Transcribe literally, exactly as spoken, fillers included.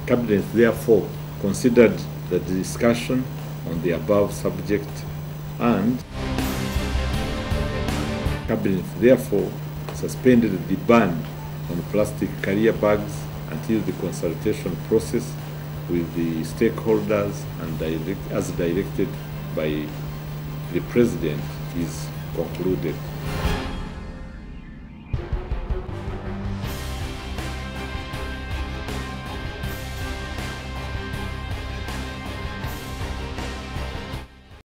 Cabinet therefore considered the discussion on the above subject, and Cabinet therefore suspended the ban on plastic carrier bags until the consultation process with the stakeholders and direct, as directed by the President is concluded.